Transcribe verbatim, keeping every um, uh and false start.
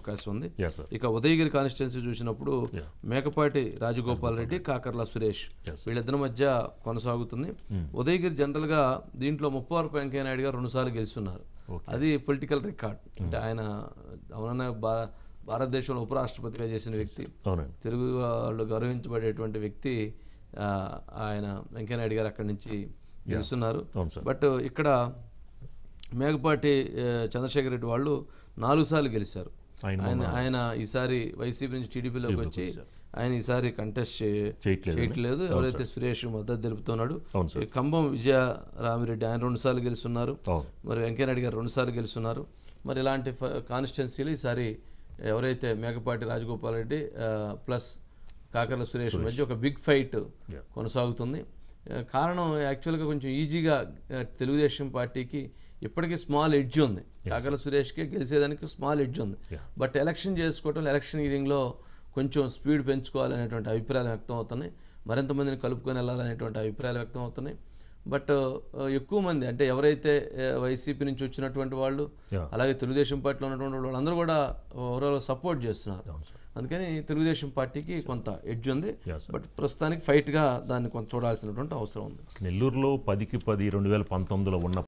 అవకాశం ఉంది. Yes, sir. ఇక ఉదయగిరి కాన్స్టిట్యున్సీ చూసినప్పుడు Yeah. మేకపాటి రాజగోపాల్ రెడ్డి, కాకర్ల సురేష్ Yes. వీళ్ళిద్దరి మధ్య కొనసాగుతుంది. ఉదయగిరి జనరల్గా దీంట్లో ముప్పవరపు వెంకయ్య నాయుడు గారు రెండుసార్లు గెలుస్తున్నారు. Okay. అది పొలిటికల్ రికార్డ్. అంటే ఆయన అవునన్నా భా భారతదేశంలో ఉపరాష్ట్రపతిగా చేసిన వ్యక్తి, అవునండి. తెలుగు వాళ్ళు గౌరవించబడేటువంటి వ్యక్తి. ఆ, ఆయన వెంకయ్యనాయుడు గారు అక్కడి నుంచి గెలుస్తున్నారు. అవును సార్. బట్ ఇక్కడ మేకపాటి ఆ, చంద్రశేఖర్ రెడ్డి వాళ్ళు నాలుగు సార్లు గెలిచారు. ఆయన ఆయన ఆయన ఈసారి వైసీపీ నుంచి టీడీపీలోకి వచ్చి ఆయన ఈసారి కంటెస్ట్ చేయట్లేదు. చేయట్లేదు. ఎవరైతే సురేష్ మద్దతు తెలుపుతున్నాడు. అవును సార్. ఈ ఖమ్మం విజయరామిరెడ్డి ఆయన రెండు సార్లు గెలుస్తున్నారు. అవును. మరి వెంకయ్యనాయుడు గారు రెండు సార్లు గెలుస్తున్నారు. మరి ఇలాంటి కాన్స్టిట్యున్సీలు ఈసారి ఎవరైతే మేకపాటి రాజగోపాల్ రెడ్డి ఆ, ప్లస్ కాకర్ల సురేష్ మధ్య ఒక బిగ్ ఫైట్ Yeah. కొనసాగుతుంది. ఆ, కారణం యాక్చువల్గా కొంచెం ఈజీగా ఆ, తెలుగుదేశం పార్టీకి ఇప్పటికీ స్మాల్ ఎడ్జ్ ఉంది. కాకర్ల సురేష్కి గెలిచేదానికి స్మాల్ ఎడ్జ్ ఉంది. Yeah. బట్ ఎలక్షన్ చేసుకోవటం, ఎలక్షన్ హీరింగ్లో కొంచెం స్పీడ్ పెంచుకోవాలనేటువంటి అభిప్రాయాలు వ్యక్తం అవుతున్నాయి. మరింత మందిని కలుపుకొని వెళ్ళాలనేటువంటి అభిప్రాయాలు వ్యక్తం అవుతున్నాయి. బట్ ఎక్కువ మంది అంటే ఎవరైతే వైసీపీ నుంచి వచ్చినటువంటి వాళ్ళు, Yeah. అలాగే తెలుగుదేశం పార్టీలో ఉన్నటువంటి వాళ్ళు అందరూ కూడా ఓవరాల్ సపోర్ట్ చేస్తున్నారు. అవును సార్. అందుకని తెలుగుదేశం పార్టీకి కొంత ఎడ్జ్ ఉంది. Yeah, sir. బట్ ప్రస్తుతానికి ఫైట్గా దాన్ని కొంత చూడాల్సినటువంటి అవసరం ఉంది. నెల్లూరులో పదికి పది రెండు వేల పంతొమ్మిదిలో ఉన్న